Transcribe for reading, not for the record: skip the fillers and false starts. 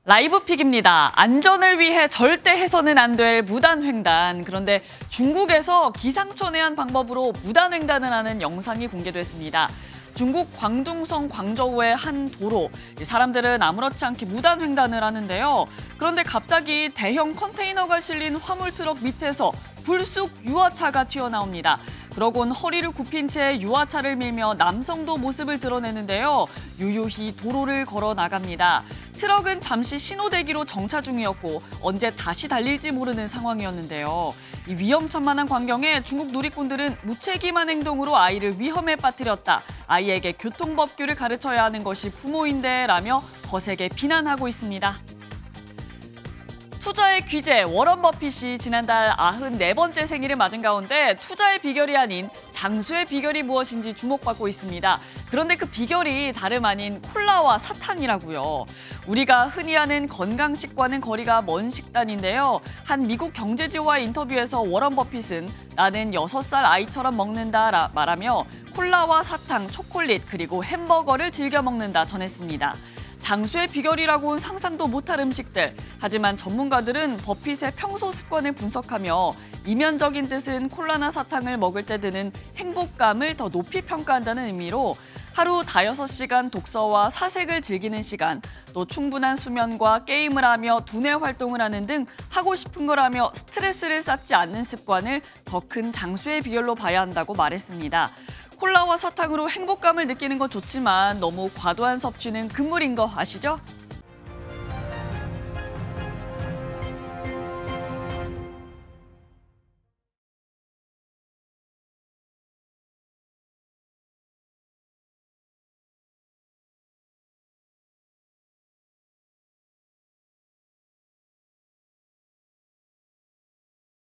라이브 픽입니다. 안전을 위해 절대 해서는 안 될 무단횡단. 그런데 중국에서 기상천외한 방법으로 무단횡단을 하는 영상이 공개됐습니다. 중국 광둥성 광저우의 한 도로. 사람들은 아무렇지 않게 무단횡단을 하는데요. 그런데 갑자기 대형 컨테이너가 실린 화물트럭 밑에서 불쑥 유아차가 튀어나옵니다. 그러곤 허리를 굽힌 채 유아차를 밀며 남성도 모습을 드러내는데요. 유유히 도로를 걸어 나갑니다. 트럭은 잠시 신호대기로 정차 중이었고 언제 다시 달릴지 모르는 상황이었는데요. 이 위험천만한 광경에 중국 누리꾼들은 무책임한 행동으로 아이를 위험에 빠뜨렸다. 아이에게 교통법규를 가르쳐야 하는 것이 부모인데 라며 거세게 비난하고 있습니다. 투자의 귀재 워런 버핏이 지난달 94번째 생일을 맞은 가운데 투자의 비결이 아닌 장수의 비결이 무엇인지 주목받고 있습니다. 그런데 그 비결이 다름 아닌 콜라와 사탕이라고요. 우리가 흔히 아는 건강식과는 거리가 먼 식단인데요. 한 미국 경제지와의 인터뷰에서 워런 버핏은 나는 6살 아이처럼 먹는다 말하며 콜라와 사탕, 초콜릿 그리고 햄버거를 즐겨 먹는다 전했습니다. 장수의 비결이라고는 상상도 못할 음식들. 하지만 전문가들은 버핏의 평소 습관을 분석하며 이면적인 뜻은 콜라나 사탕을 먹을 때 드는 행복감을 더 높이 평가한다는 의미로 하루 5시간 독서와 사색을 즐기는 시간, 또 충분한 수면과 게임을 하며 두뇌 활동을 하는 등 하고 싶은 걸 하며 스트레스를 쌓지 않는 습관을 더 큰 장수의 비결로 봐야 한다고 말했습니다. 콜라와 사탕으로 행복감을 느끼는 건 좋지만 너무 과도한 섭취는 금물인 거 아시죠?